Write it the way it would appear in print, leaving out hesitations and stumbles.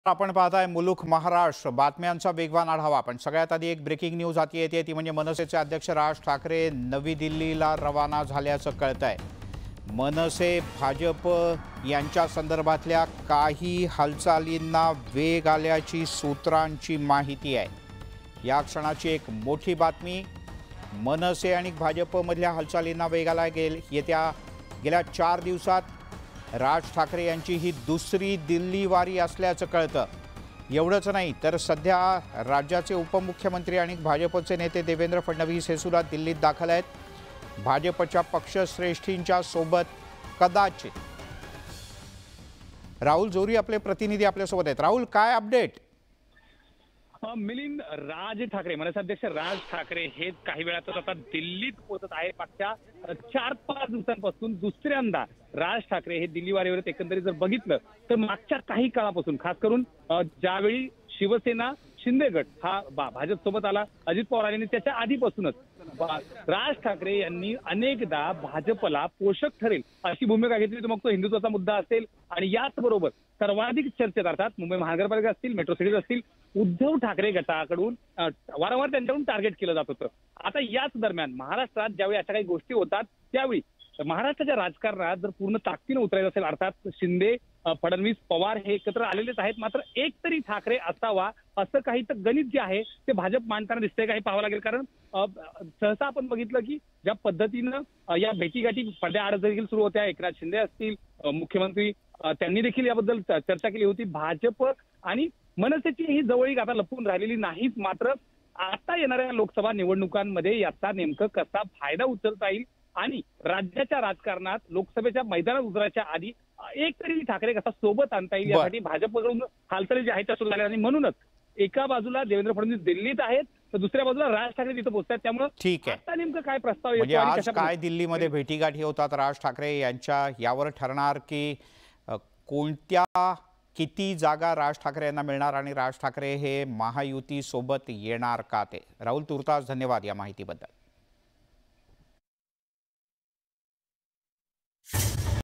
आपण पाहताय मुलुख महाराष्ट्र बातम्यांचा वेगवान आढावा। पण सगळ्यात आधी एक ब्रेकिंग न्यूज हाती येते, ती म्हणजे मनसेचे अध्यक्ष राज ठाकरे नवी दिल्लीला रवाना झाल्याचं कळतंय। मनसे भाजप यांच्या संदर्भातल्या काही हालचालींना वेग आल्याची सूत्रांची माहिती आहे। या क्षणाची एक मोठी बातमी, मनसे आणि भाजपमधल्या हालचालींना वेग आला गेल्या 4 दिवसात राज ठाकरे यांची ही दुसरी दिल्ली वारी असल्याचं कळतं। एवढंच नाही तर सध्या राज्याचे उपमुख्यमंत्री आणि भाजपचे नेते देवेंद्र फडणवीस हे सुद्धा दिल्लीत दाखल आहेत भाजपच्या पक्षश्रेष्ठींच्या सोबत। कदाचित राहुल जोरी आपले प्रतिनिधी आपल्यासोबत आहेत। राहुल, काय अपडेट? मिलिंद, राज ठाकरे मनसे अध्यक्ष राज ठाकरे हे काही वेळातच आता दिल्लीत पोहोचत आहे। मागच्या 4-5 दिवसांपासून दुसऱ्यांदा राज ठाकरे हे दिल्ली वारीवर एकंदरीत जर बघितलं तर मागच्या काही काळापासून, खास करून ज्यावेळी शिवसेना शिंदे गट हा भाजप सोबत आला, अजित पवार यांनी त्याच्या आधीपासूनच राज ठाकरे यांनी अनेकदा भाजपला पोषक ठरेल अशी भूमिका घेतली। मग तो हिंदुत्वाचा मुद्दा असेल आणि याचबरोबर सर्वाधिक चर्चेत अर्थात मुंबई महानगरपालिका असतील, मेट्रो सिटीज असतील, उद्धव ठाकरे गटाकडून वारंवार त्यांच्याकडून टार्गेट केलं जात होतं। आता याच दरम्यान महाराष्ट्रात ज्यावेळी अशा काही गोष्टी होतात त्यावेळी महाराष्ट्राच्या राजकारणात जर पूर्ण ताकदीने उतरायचं असेल, अर्थात शिंदे, फडणवीस, पवार हे एकत्र आलेलेच आहेत, मात्र एक तरी ठाकरे असावा असं काही तर गणित जे आहे ते भाजप मांडताना दिसतंय काही पाहावं लागेल। कारण सहसा आपण बघितलं की ज्या पद्धतीनं या भेटीगाठी पडद्याआड देखील सुरू होत्या, एकनाथ शिंदे असतील मुख्यमंत्री, त्यांनी देखील याबद्दल चर्चा केली होती। भाजप आणि मनसेची ही जवळीक आता लपून राहिलेली नाहीच, मात्र आता येणाऱ्या लोकसभा निवडणुकांमध्ये याचा नेमकं कसा फायदा उचलता येईल आणि राज्याच्या राजकारणात लोकसभेच्या मैदानात उतरायच्या आधी एक तरी ठाकरे कसा सोबत आणता येईल यासाठी भाजपकडून हालचाली ज्या आहेत त्या सुरू झाल्या। आणि म्हणूनच एका बाजूला देवेंद्र फडणवीस दिल्लीत आहेत तर दुसऱ्या बाजूला राज ठाकरे तिथे पोहोचतात। त्यामुळे ठीक आहे, आता नेमकं काय प्रस्ताव म्हणजे आज काय दिल्लीमध्ये भेटीगाठी होतात राज ठाकरे यांच्या यावर ठरणार की कोणत्या किती जागा राज ठाकरे यांना मिळणार आणि राज ठाकरे हे महायुती सोबत येणार का ते। राहुल तुर्तास धन्यवाद या माहितीबद्दल।